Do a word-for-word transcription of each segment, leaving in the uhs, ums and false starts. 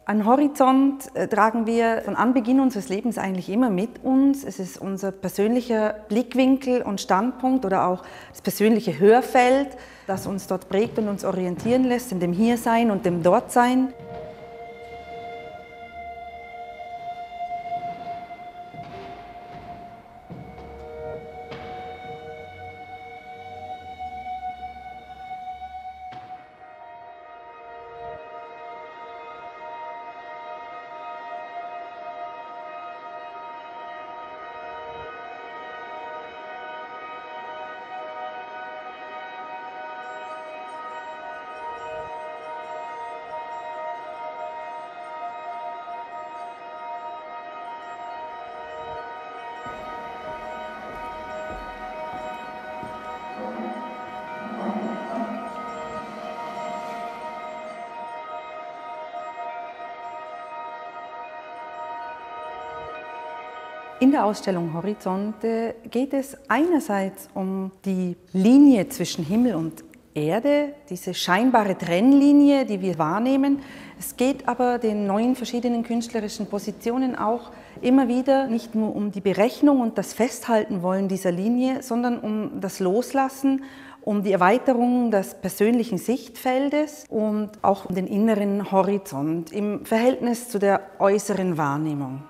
Ein Horizont äh, tragen wir von Anbeginn unseres Lebens eigentlich immer mit uns. Es ist unser persönlicher Blickwinkel und Standpunkt oder auch das persönliche Hörfeld, das uns dort prägt und uns orientieren lässt in dem Hiersein und dem Dortsein. In der Ausstellung Horizonte geht es einerseits um die Linie zwischen Himmel und Erde, diese scheinbare Trennlinie, die wir wahrnehmen. Es geht aber den neuen verschiedenen künstlerischen Positionen auch immer wieder nicht nur um die Berechnung und das Festhalten wollen dieser Linie, sondern um das Loslassen, um die Erweiterung des persönlichen Sichtfeldes und auch um den inneren Horizont im Verhältnis zu der äußeren Wahrnehmung.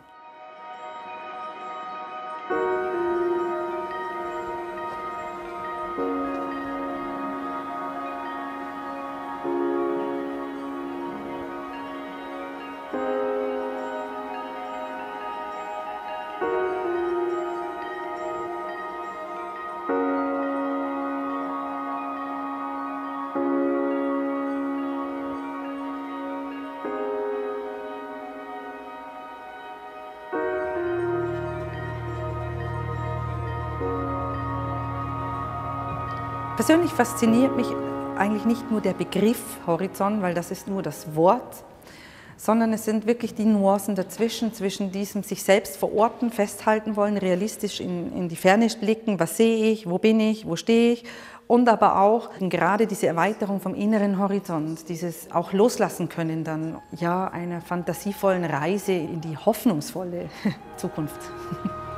Persönlich fasziniert mich eigentlich nicht nur der Begriff Horizont, weil das ist nur das Wort, sondern es sind wirklich die Nuancen dazwischen, zwischen diesem sich selbst verorten, festhalten wollen, realistisch in, in die Ferne blicken, was sehe ich, wo bin ich, wo stehe ich, und aber auch gerade diese Erweiterung vom inneren Horizont, dieses auch loslassen können dann, ja, einer fantasievollen Reise in die hoffnungsvolle Zukunft.